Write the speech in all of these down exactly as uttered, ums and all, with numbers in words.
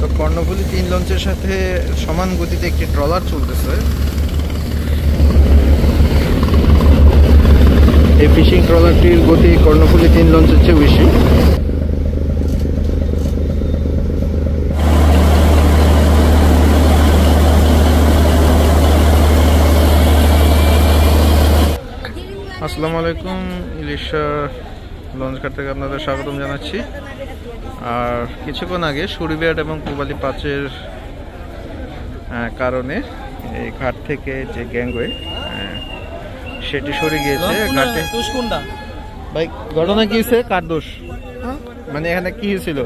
তো কর্ণফুলী তিন লঞ্চের সাথে সমান গতিতে একটি ট্রলার চলতেছে। এই ফিশিং ট্রলারটির গতি কর্ণফুলী তিন লঞ্চের চেয়ে বেশি। আসসালামু আলাইকুম, ইলিশা লঞ্চ ঘাট থেকে আপনাদের স্বাগতম জানাচ্ছি। আর কিছুক্ষণ আগে সুরিবিয়াট এবং পূবালী পাঁচের কারণে এই ঘাট থেকে যে গ্যাংওয়ে সেটি সরে গিয়েছে। ঘাটে ভাই ঘটনা কি হয়েছে? কার দোষ? মানে এখানে কি হয়েছিল?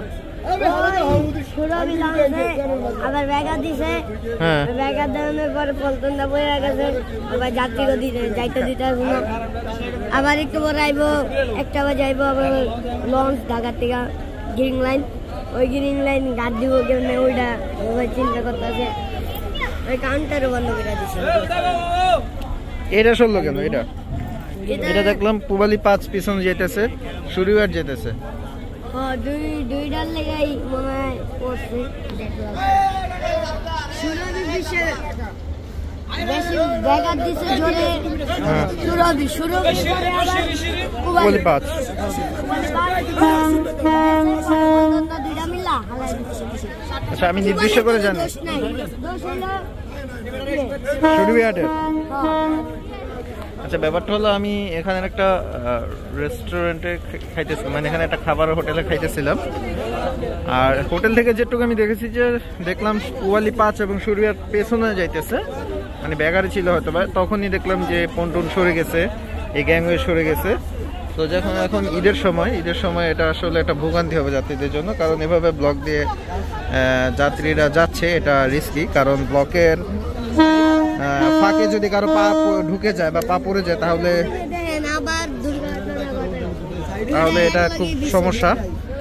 আবার ব্যাগা দিছে, হ্যাঁ ব্যাগা দেওয়ানোর পরে পল্টনটা বয়ে গেছে, আবার যাত্রীকে দিতে যাইতে দিতে আবার একটু পরে আইব, একটা বাজে আইব আবার লঞ্চ ঢাকা থেকে গ্রিন লাইন, ওই গ্রিন লাইন ঘাট দিব কেমনে ওইটা চিন্তা করতেছে, ওই কাউন্টারও বন্ধ করে দিছে। এটা শুনলো কেন? এটা এটা দেখলাম পূবালী পাঁচ পিছনে যেতেছে, সুরিবিয়াট যেতেছে। হ্যাঁ, দুই দুইটার লেগাই মনে হয় পড়ছে, দেখলাম সুরভি দিছে বেশি ব্যাগার দিছে জোরে, সুরভি সুরভি পরে আবার পূবালী পাঁচ দুইটা মিলা হালাই দিছে। আচ্ছা, আমি নির্দিষ্ট করে জানি দোষ নাই, দোষ হলো সুরিবিয়াটের। হ্যাঁ আচ্ছা, ব্যাপারটা হলো আমি এখানে একটা রেস্টুরেন্টে খাইতেছিলাম, মানে এখানে একটা খাবার হোটেলে খাইতেছিলাম। আর হোটেল থেকে যেটুকু আমি দেখেছি যে দেখলাম পূবালী পাঁচ এবং সুরিবিয়াট পেছনে যাইতেছে, মানে ব্যাগারে ছিল হয়তো বা, তখনই দেখলাম যে পন্টুন সরে গেছে, এই গ্যাংওয়ে সরে গেছে। তো যখন এখন ঈদের সময় ঈদের সময় এটা আসলে একটা ভোগান্তি হবে যাত্রীদের জন্য, কারণ এভাবে ব্লক দিয়ে যাত্রীরা যাচ্ছে, এটা রিস্কি। কারণ ব্লকের ফাঁকে যদি কারো পা ঢুকে যায় বা পা পড়ে যায় তাহলে তাহলে এটা খুব সমস্যা।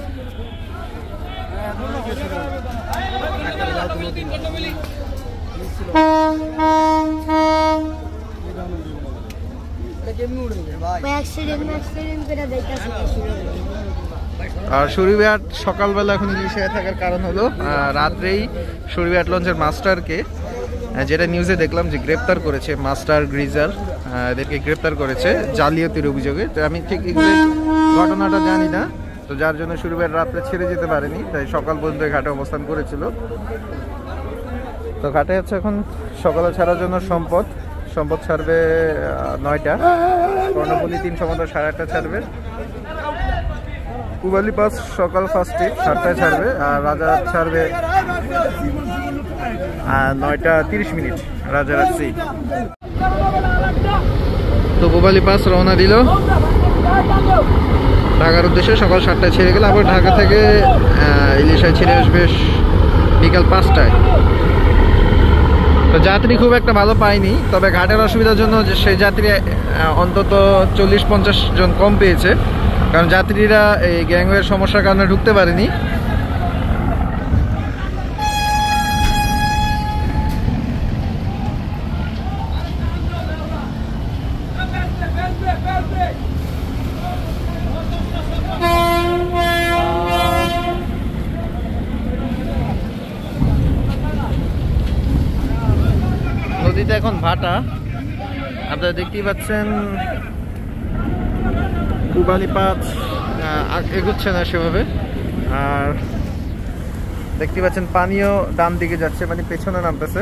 আর সুরিবিয়াট সকালবেলা এখন ইলিশায় থাকার কারণ হলো রাত্রেই সুরিবিয়াট লঞ্চের মাস্টারকে, যেটা নিউজে দেখলাম যে গ্রেপ্তার করেছে, মাস্টার গ্রিজার এদেরকে গ্রেপ্তার করেছে জালিয়াতির অভিযোগে। তো আমি ঠিক ঘটনাটা জানি না, তো যার জন্য সুরিবিয়াট রাত্রে ছেড়ে যেতে পারেনি, তাই সকাল পর্যন্ত ঘাটে অবস্থান করেছিল। তো ঘাটে হচ্ছে এখন সকালে ছাড়ার জন্য সম্পদ সম্পদ ছাড়বে নয়টা, কর্ণফুলী তিন সময় সাড়ে আটটা ছাড়বে, পূবালী পাঁচ সকাল ফার্স্টে সাতটায় ছাড়বে, আর রাজারহাট ছাড়বে নয়টা তিরিশ মিনিট রাজারহাট সি। তো পূবালী পাঁচ রওনা দিল ঢাকার উদ্দেশ্যে, সকাল সাতটায় ছেড়ে গেলে আবার ঢাকা থেকে ইলিশায় ছেড়ে আসবে বিকাল পাঁচটায়। তো যাত্রী খুব একটা ভালো পায়নি, তবে ঘাটের অসুবিধার জন্য সেই যাত্রী অন্তত চল্লিশ পঞ্চাশ জন কম পেয়েছে, কারণ যাত্রীরা এই গ্যাংওয়ের সমস্যার কারণে ঢুকতে পারেনি। নদীতে এখন ভাটা, আপনারা দেখতেই পাচ্ছেন পূবালী পাঁচ এগুচ্ছে না সেভাবে, আর দেখতে পাচ্ছেন পানিও ডান দিকে যাচ্ছে, মানে পেছনে নামতেছে।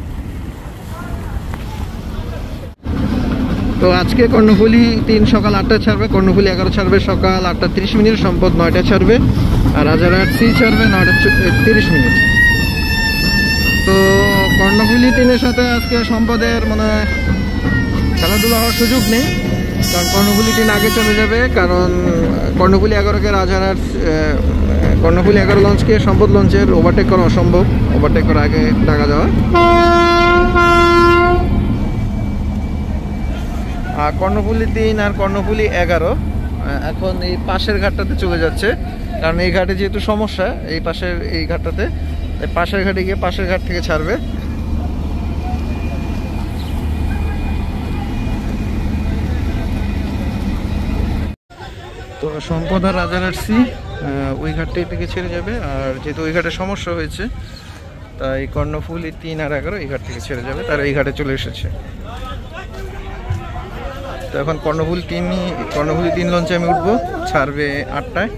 তো আজকে কর্ণফুলী তিন সকাল আটটা ছাড়বে, কর্ণফুলী এগারো ছাড়বে সকাল আটটা তিরিশ মিনিট, সম্পদ নয়টা ছাড়বে, আর রাজারহাট সি ছাড়বে নয়টা তিরিশ মিনিট। তো কর্ণফুলী তিনের সাথে আজকে সম্পদের মানে খেলাধুলা হওয়ার সুযোগ নেই, কারণ কর্ণফুলী তিন আগে চলে যাবে, কারণ কর্ণফুলী এগারোকে রাজারহাট কর্ণফুলী এগারো লঞ্চকে সম্পদ লঞ্চের ওভারটেক করা অসম্ভব, ওভারটেক করা আগে ঢাকা যাওয়া। আর কর্ণফুলী তিন আর কর্ণফুলী এগারো এখন এই পাশের ঘাটটাতে চলে যাচ্ছে, কারণ এই ঘাটে যেহেতু সমস্যা, এই পাশের এই ঘাটটাতে পাশের ঘাটে গিয়ে পাশের ঘাট থেকে ছাড়বে। তো সম্পদ আর রাজারহাট সি ওই ঘাটটি থেকে ছেড়ে যাবে। আর যেহেতু ওই ঘাটে সমস্যা হয়েছে তাই কর্ণফুলী তিন আর এগারো এই ঘাট থেকে ছেড়ে যাবে, তারা এই ঘাটে চলে এসেছে। তো এখন কর্ণফুলী তিন কর্ণফুলী তিন লঞ্চে আমি উঠবো, ছাড়বে আটটায়।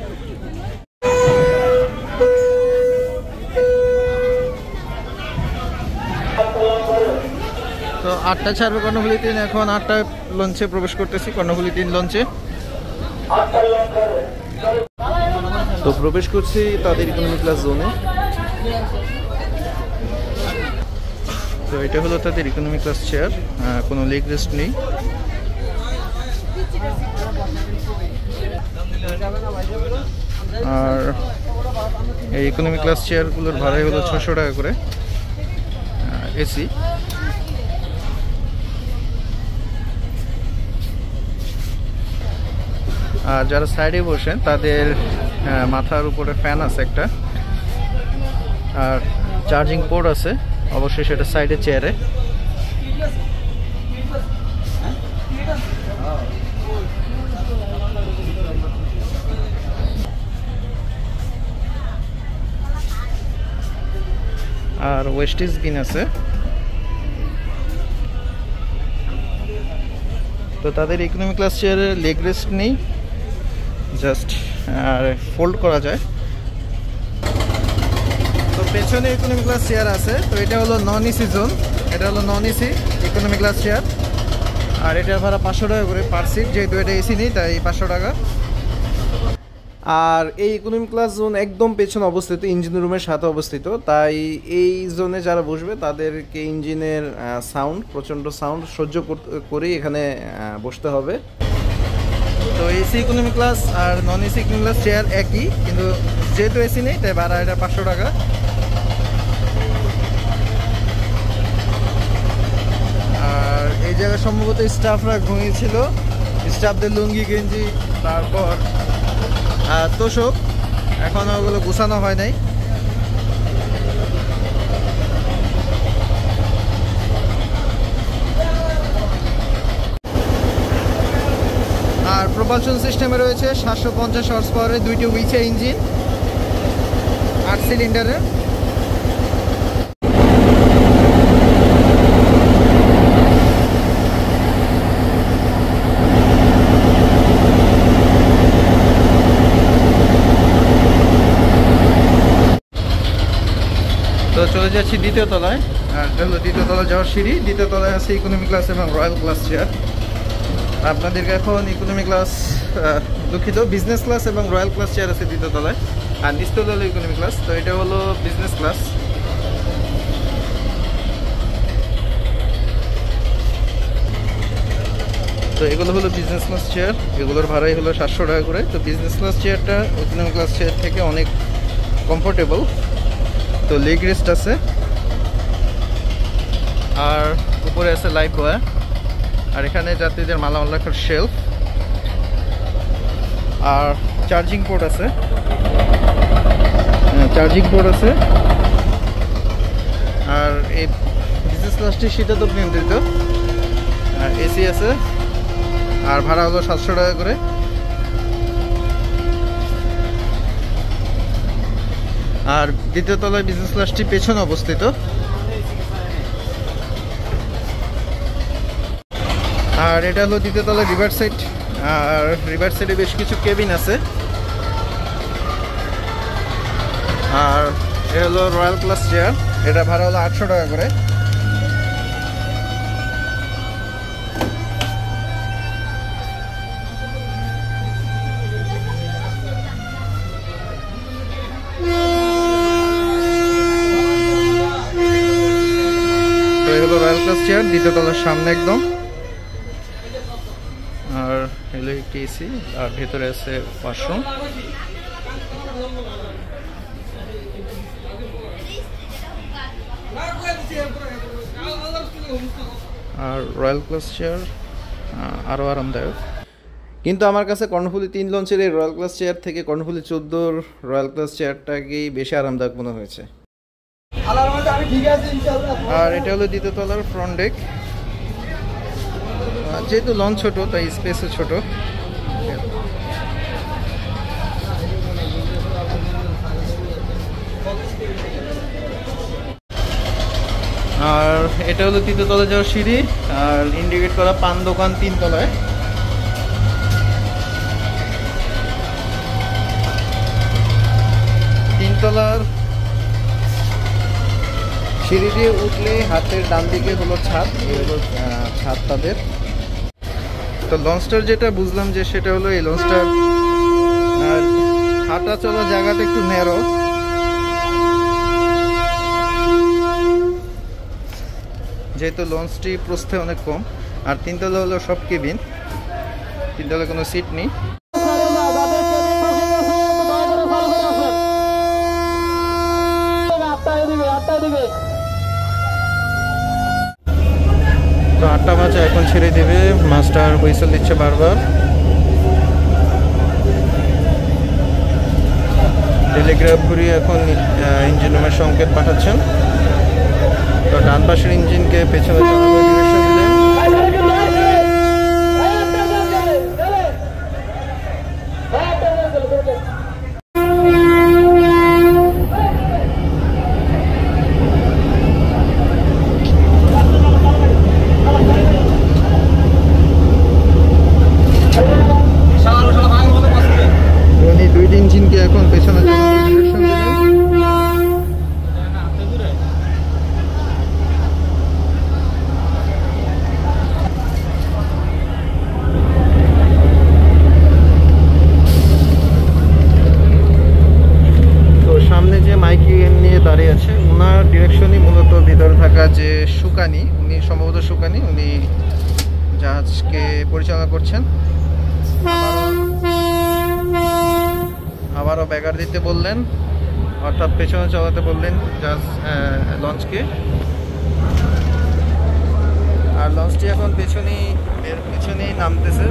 তো আটটা ছাড়বে কর্ণফুলী তিন, এখন আটটায় লঞ্চে প্রবেশ করতেছি, কর্ণফুলী তিন লঞ্চে। তো প্রবেশ করছি তাদের ইকোনমি ক্লাস জোনে। তো এটা হলো তাদের ইকোনমি ক্লাস চেয়ার, কোনো লেগ রেস্ট নেই। আর এই ইকোনমি ক্লাস চেয়ারগুলোর ভাড়াই হলো ছশো টাকা করে এসি। আর যারা সাইডে বসেন তাদের মাথার উপরে ফ্যান আছে একটা, আর চার্জিং পোর্ট আছে অবশ্যই সেটা সাইডে চেয়ারে। আর ওয়েস্টিজ বিন আছে। তো তাদের ইকোনমি ক্লাস চেয়ারে লেগ রেস্ট নেই, জাস্ট আর ফোল্ড করা যায়। তো পেছনে ইকোনমি ক্লাস চেয়ার আছে। তো এটা হলো নন এসি জোন, এটা হলো non AC economy class chair. আর এটার ভাড়া পাঁচশো টাকা করে পার সিট, যেহেতু এটা এসি নেই তাই পাঁচশো টাকা। আর এই ইকোনমি ক্লাস জোন একদম পেছনে অবস্থিত, ইঞ্জিন রুমের সাথে অবস্থিত, তাই এই জোনে যারা বসবে তাদেরকে ইঞ্জিনের সাউন্ড, প্রচণ্ড সাউন্ড সহ্য করেই এখানে বসতে হবে। তো এসি ইকোনমি ক্লাস আর non AC economy class chair একই, কিন্তু যেহেতু এসি নেই তাই ভাড়া এটা পাঁচশো টাকা। আর এই জায়গায় সম্ভবত স্টাফরা ঘুমিয়েছিল, স্টাফদের লুঙ্গি গেঞ্জি তারপর তোষক এখনো ওগুলো গুছানো হয় নাই। আর প্রপালশন সিস্টেমে রয়েছে সাতশো পঞ্চাশ হর্স পাওয়ারের দুইটি উইচে ইঞ্জিন, আট সিলিন্ডারের। তো চলে যাচ্ছি দ্বিতীয় তলায়, আর এটা হলো দ্বিতীয় তলায় যাওয়ার সিঁড়ি। দ্বিতীয় তলায় আছে ইকোনমি ক্লাস এবং রয়্যাল ক্লাস চেয়ার। আপনাদেরকে এখন ইকোনমি ক্লাস, দুঃখিত, বিজনেস ক্লাস এবং রয়্যাল ক্লাস চেয়ার আছে দ্বিতীয় তলায়, আর নিচতলা হলো ইকোনমি ক্লাস। তো এটা হলো বিজনেস ক্লাস। তো এগুলো হলো বিজনেস ক্লাস চেয়ার, এগুলোর ভাড়াই হলো সাতশো টাকা করে। তো বিজনেস ক্লাস চেয়ারটা ইকোনমি ক্লাস চেয়ার থেকে অনেক কমফোর্টেবল। তো লেগ রেস্ট আছে, আর উপরে আছে লাইফ বয়, আর এখানে যাত্রীদের মালামাল রাখার শেলফ, আর চার্জিং পোর্ট আছে, চার্জিং পোর্ট আছে। আর এই বিজনেস ক্লাসটি শীতাতপ নিয়ন্ত্রিত, আর এসি আছে, আর ভাড়া হলো সাতশো টাকা করে। আর দ্বিতীয় তলায় বিজনেস ক্লাসটি পেছনে অবস্থিত। আর এটা হলো দ্বিতীয় তলায় রিভার সাইড, আর রিভার সাইডে বেশ কিছু কেবিন আছে। আর এটা হলো রয়্যাল ক্লাস চেয়ার, এটা ভাড়া হলো আটশো টাকা করে। রয়্যাল ক্লাস চেয়ার দ্বিতীয় তলার সামনে একদম। আর হলো একটি এসি, আর ভেতরে আছে ওয়াশরুম। আর রয়্যাল ক্লাস চেয়ার আরও আরামদায়ক, কিন্তু আমার কাছে কর্ণফুলী তিন লঞ্চের এই রয়্যাল ক্লাস চেয়ার থেকে কর্ণফুলী চোদ্দোর রয়্যাল ক্লাস চেয়ারটাকেই বেশি আরামদায়ক মনে হয়েছে। আর এটা হলো দ্বিতীয় তলার ফ্রন্ট ডেক। যেহেতু লঞ্চ ছোট তাই স্পেসও ছোট। আর এটা হলো তৃতীয় তলায় যাওয়ার সিঁড়ি, আর ইন্ডিকেট করা পান দোকান তিন তলায়। তিনতলার সিঁড়ি দিয়ে উঠলে হাতের ডান দিকে হলো ছাদ, এই হলো ছাদ তাদের। তো লঞ্চটার যেটা বুঝলাম যে সেটা হলো এই লঞ্চটার আর হাঁটা চলা জায়গাটা একটু ন্যারো, যেহেতু লঞ্চটি প্রস্থে অনেক কম। আর তিনতলা হলো সব কেবিন, তিনতলা কোনো সিট নেই। তো আটটা বাজে, এখন ছেড়ে দেবে, মাস্টার হুইসেল দিচ্ছে বারবার। টেলিগ্রাফ ঘুরিয়ে এখন ইঞ্জিন রুমের সংকেত পাঠাচ্ছেন। তো ডান পাশের ইঞ্জিনকে পেছনে চালানোর ডিরেকশন দিলেন। উনি দুইটি ইঞ্জিনকে এখন পেছনে চালানোর ডিরেকশন দিলেন। সামনে যে মাইকি নিয়ে দাঁড়িয়ে আছে ওনার ডিরেকশনই মূলত ভিতরে থাকা যে সুকানি, উনি সম্ভবত সুকানি, উনি জাহাজকে পরিচালনা করছেন। আবারও ব্যাগার দিতে বললেন, অর্থাৎ পেছনে চালাতে বললেন জাহাজ লঞ্চকে। আর লঞ্চটি এখন পেছনেই এর পেছনেই নামতেছে।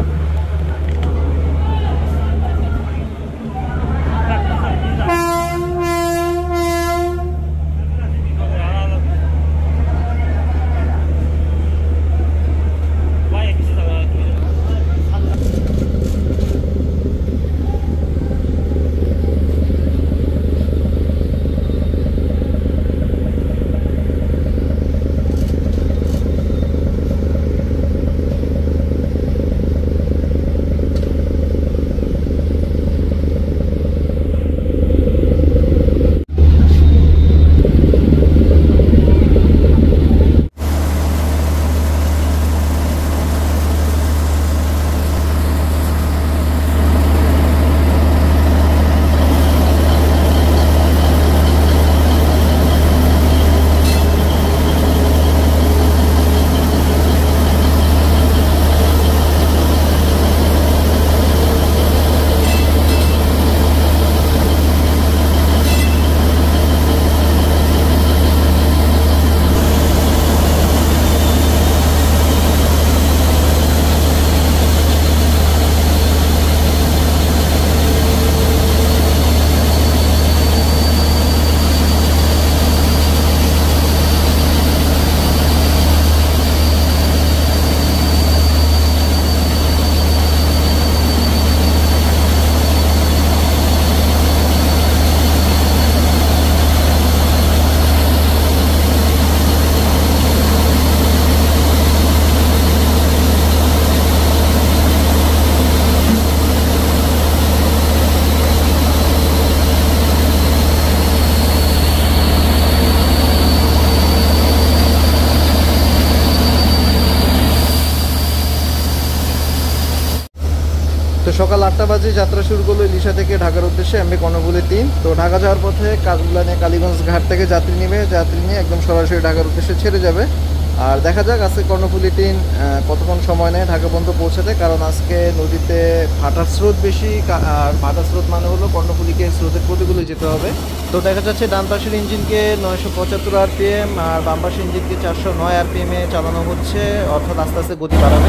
তো সকাল আটটা বাজে যাত্রা শুরু করলো ইলিশা থেকে ঢাকার উদ্দেশ্যে এমবি কর্ণফুলী তিন। তো ঢাকা যাওয়ার পথে কাজগুলানিয়া কালীগঞ্জ ঘাট থেকে যাত্রী নেবে, যাত্রী নিয়ে একদম সরাসরি ঢাকার উদ্দেশ্যে ছেড়ে যাবে। আর দেখা যাক আজকে কর্ণফুলী তিন কতক্ষণ সময় নেয় ঢাকা পর্যন্ত পৌঁছাতে, কারণ আজকে নদীতে ভাটার স্রোত বেশি। আর ভাটার স্রোত মানে হলো কর্ণফুলীকে স্রোতের প্রতিকূলে যেতে হবে। তো দেখা যাচ্ছে ডান পাশের ইঞ্জিনকে নয়শো পঁচাত্তর আরপিএম আর বাম পাশের ইঞ্জিনকে চারশো নয় আরপিএম এ চালানো হচ্ছে, অর্থাৎ আস্তে আস্তে গতি বাড়াবে।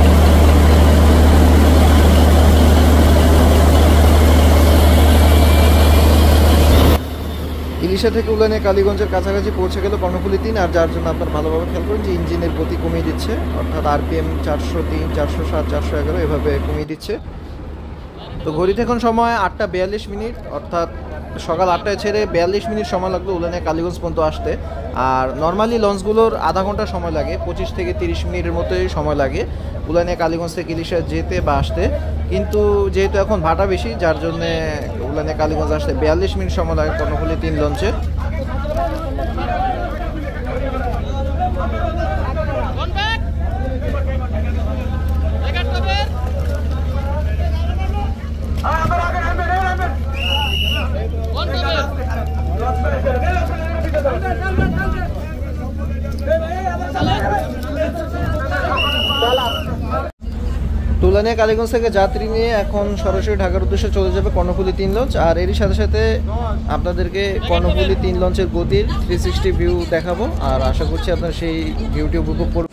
ইলিশা থেকে উলানিয়া কালীগঞ্জের কাছাকাছি পৌঁছে গেল কর্ণফুলী তিন। আর যার জন্য আপনার ভালোভাবে খেয়াল করেন যে ইঞ্জিনের গতি কমিয়ে দিচ্ছে, অর্থাৎ আরপিএম চারশো তিন চারশো সাত চারশো এগারো এভাবে কমিয়ে দিচ্ছে। তো ঘড়িতে এখন সময় আটটা বিয়াল্লিশ মিনিট, অর্থাৎ সকাল আটটায় ছেড়ে বিয়াল্লিশ মিনিট সময় লাগলো উলানিয়া কালীগঞ্জ পর্যন্ত আসতে। আর নর্মালি লঞ্চগুলোর আধা ঘন্টা সময় লাগে, পঁচিশ থেকে তিরিশ মিনিটের মতোই সময় লাগে উলানিয়া কালীগঞ্জ থেকে ইলিশা যেতে বা আসতে। কিন্তু যেহেতু এখন ভাটা বেশি, যার জন্যে উলানিয়া কালীগঞ্জ আসতে বিয়াল্লিশ মিনিট সময় লাগে কর্ণফুলী তিন লঞ্চে। উলানিয়া কালীগঞ্জ থেকে যাত্রী নিয়ে এখন সরাসরি ঢাকার উদ্দেশ্যে চলে যাবে কর্ণফুলী তিন লঞ্চ। আর এরই সাথে সাথে আপনাদেরকে কর্ণফুলী তিন লঞ্চের গতির থ্রি সিক্সটি ভিউ দেখাবো। আর আশা করছি আপনারা সেই ভিউটি উপভোগ করবেন।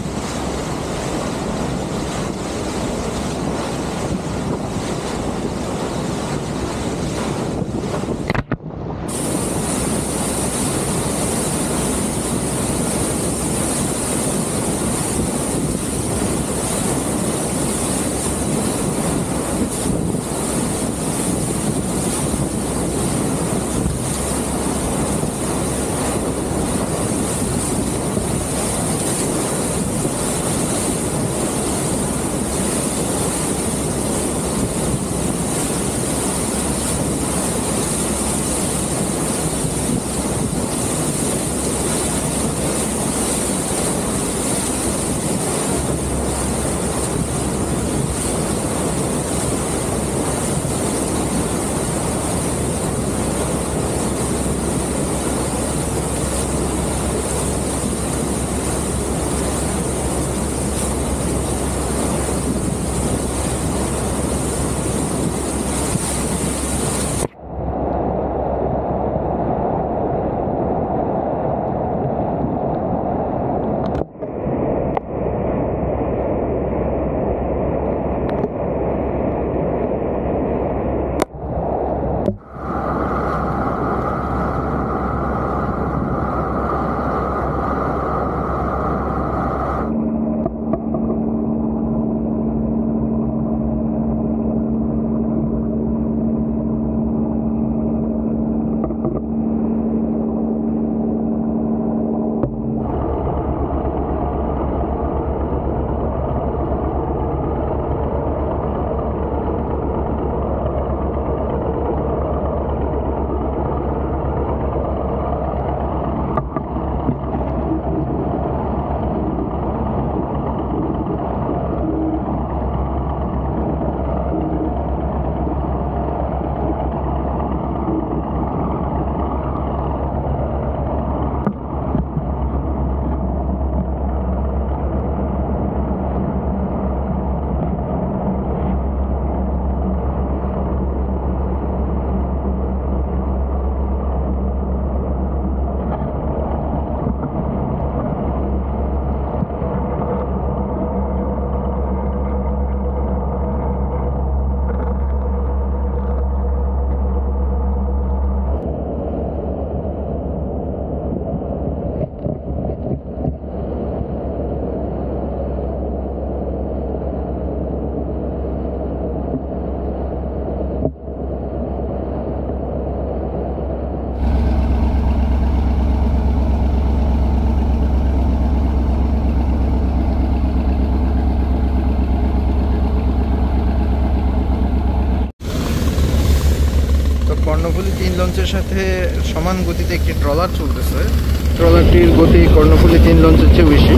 কর্ণফুলী তিন লঞ্চের সাথে সমান গতিতে একটি ট্রলার চলতেছে। ট্রলারটির গতি কর্ণফুলী তিন লঞ্চের চেয়ে বেশি।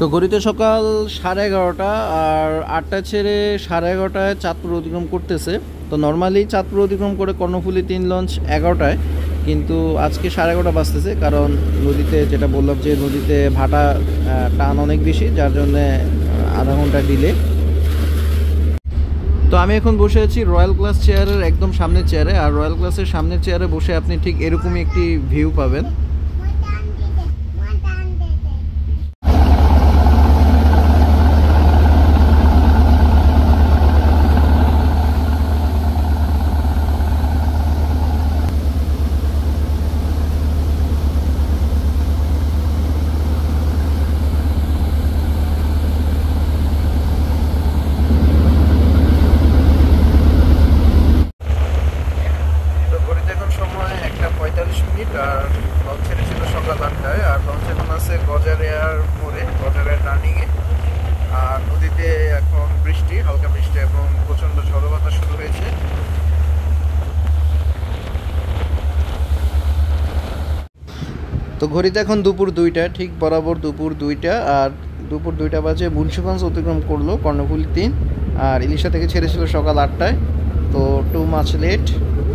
ঘড়িতে সকাল সাড়ে এগারোটা, আর আটটা ছেড়ে সাড়ে এগারোটায় চাঁদপুর অতিক্রম করতেছে। তো নর্মালি চাঁদপুর অতিক্রম করে কর্ণফুলী তিন লঞ্চ এগারোটায়, কিন্তু আজকে সাড়ে এগারোটা বাজতেছে, কারণ নদীতে যেটা বললাম যে নদীতে ভাটা টান অনেক বেশি, যার জন্যে আধা ঘন্টা ডিলে। তো আমি এখন বসে আছি রয়্যাল ক্লাস চেয়ারের একদম সামনের চেয়ারে, আর রয়্যাল ক্লাসের সামনের চেয়ারে বসে আপনি ঠিক এরকমই একটি ভিউ পাবেন। আর লঞ্চ ছেড়েছিল সকাল আটটায়, আর লঞ্চ এখন আছে গজারিয়ার মোড়ে, গজারিয়ার টার্নিংয়ে। আর নদীতে এখন বৃষ্টি, হালকা বৃষ্টি এবং প্রচণ্ড ঝড়ো বাতাস শুরু হয়েছে। তো ঘড়িতে এখন দুপুর দুইটা, ঠিক বরাবর দুপুর দুইটা। আর দুপুর দুইটা বাজে মুন্সিগঞ্জ অতিক্রম করলো কর্ণফুলী তিন, আর ইলিশা থেকে ছেড়েছিল সকাল আটটায়। তো টু মাচ লেট।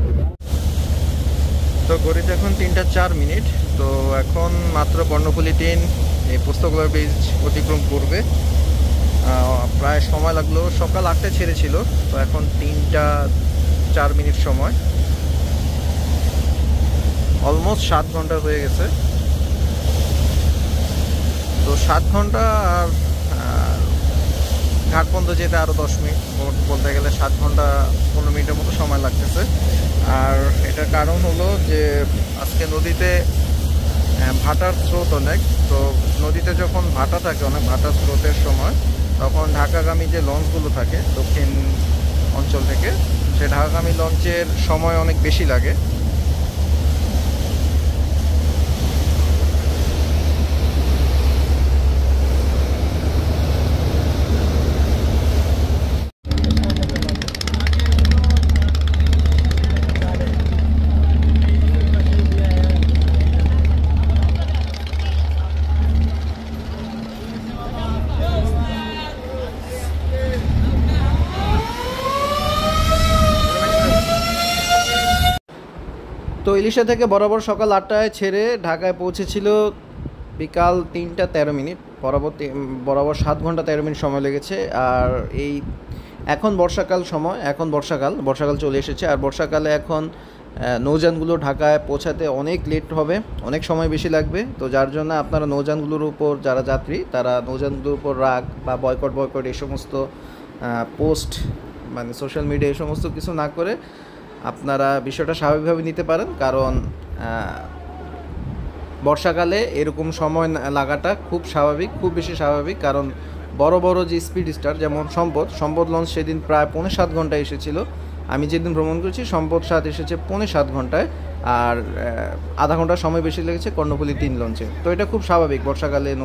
তো ঘড়িতে এখন তিনটা চার মিনিট। তো এখন মাত্র কর্ণফুলী তিন এই পুস্তকলা ব্রিজ অতিক্রম করবে। প্রায় সময় লাগলো, সকাল আটটায় ছেড়েছিল, তো এখন তিনটা চার মিনিট সময়, অলমোস্ট সাত ঘন্টা হয়ে গেছে। তো সাত ঘন্টা আর ঘাট পর্যন্ত যেতে আরও দশ মিনিট, বলতে গেলে সাত ঘন্টা পনেরো মিনিটের মতো সময় লাগতেছে। আর এটার কারণ হলো যে আজকে নদীতে ভাটার স্রোত অনেক। তো নদীতে যখন ভাটা থাকে, অনেক ভাটার স্রোতের সময়, তখন ঢাকাগামী যে লঞ্চগুলো থাকে দক্ষিণ অঞ্চল থেকে, সে ঢাকাগামী লঞ্চের সময় অনেক বেশি লাগে। তো ইলিশা থেকে বরাবর সকাল আটটায় ছেড়ে ঢাকায় পৌঁছেছিল বিকাল তিনটা তেরো মিনিট, বরাবর বরাবর সাত ঘন্টা তেরো মিনিট সময় লেগেছে। আর এই এখন বর্ষাকাল সময়, এখন বর্ষাকাল বর্ষাকাল চলে এসেছে। আর বর্ষাকালে এখন নৌযানগুলো ঢাকায় পৌঁছাতে অনেক লেট হবে, অনেক সময় বেশি লাগবে। তো যার জন্য আপনারা নৌযানগুলোর উপর, যারা যাত্রী তারা নৌযানগুলোর উপর রাগ বা বয়কট বয়কট এই সমস্ত পোস্ট, মানে সোশ্যাল মিডিয়া এই সমস্ত কিছু না করে আপনারা বিষয়টা স্বাভাবিকভাবে নিতে পারেন। কারণ বর্ষাকালে এরকম সময় লাগাটা খুব স্বাভাবিক, খুব বেশি স্বাভাবিক। কারণ বড় বড় যে স্পিড স্টার, যেমন সম্পদ সম্পদ লঞ্চ সেদিন প্রায় পৌনে সাত ঘন্টায় এসেছিল। আমি যেদিন ভ্রমণ করেছি সম্পদ সাত এসেছে পৌনে সাত ঘন্টায়, আর আধা ঘন্টা সময় বেশি লেগেছে কর্ণফুলী তিন লঞ্চে। তো এটা খুব স্বাভাবিক বর্ষাকালে।